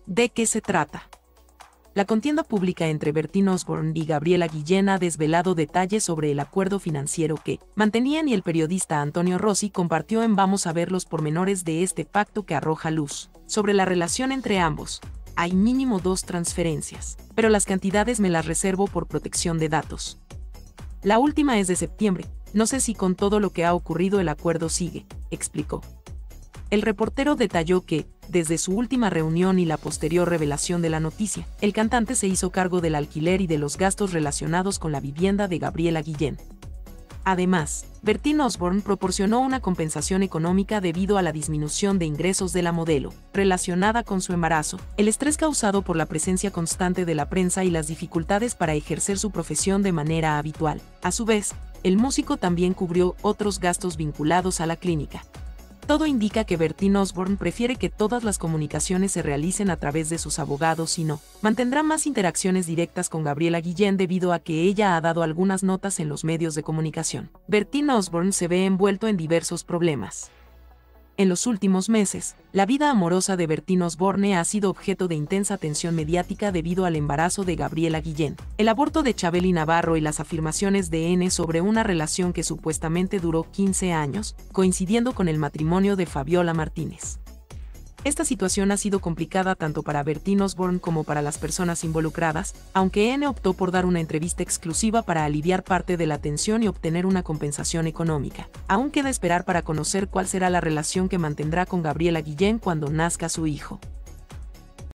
¿De qué se trata? La contienda pública entre Bertín Osborne y Gabriela Guillén ha desvelado detalles sobre el acuerdo financiero que mantenían y el periodista Antonio Rossi compartió en Vamos a ver los pormenores de este pacto que arroja luz sobre la relación entre ambos. Hay mínimo 2 transferencias, pero las cantidades me las reservo por protección de datos. La última es de septiembre, no sé si con todo lo que ha ocurrido el acuerdo sigue, explicó. El reportero detalló que, desde su última reunión y la posterior revelación de la noticia, el cantante se hizo cargo del alquiler y de los gastos relacionados con la vivienda de Gabriela Guillén. Además, Bertín Osborne proporcionó una compensación económica debido a la disminución de ingresos de la modelo, relacionada con su embarazo, el estrés causado por la presencia constante de la prensa y las dificultades para ejercer su profesión de manera habitual. A su vez, el músico también cubrió otros gastos vinculados a la clínica. Todo indica que Bertín Osborne prefiere que todas las comunicaciones se realicen a través de sus abogados y no mantendrá más interacciones directas con Gabriela Guillén debido a que ella ha dado algunas notas en los medios de comunicación. Bertín Osborne se ve envuelto en diversos problemas. En los últimos meses, la vida amorosa de Bertín Osborne ha sido objeto de intensa atención mediática debido al embarazo de Gabriela Guillén, el aborto de Chabeli Navarro y las afirmaciones de N sobre una relación que supuestamente duró 15 años, coincidiendo con el matrimonio de Fabiola Martínez. Esta situación ha sido complicada tanto para Bertín Osborne como para las personas involucradas, aunque N optó por dar una entrevista exclusiva para aliviar parte de la tensión y obtener una compensación económica. Aún queda esperar para conocer cuál será la relación que mantendrá con Gabriela Guillén cuando nazca su hijo.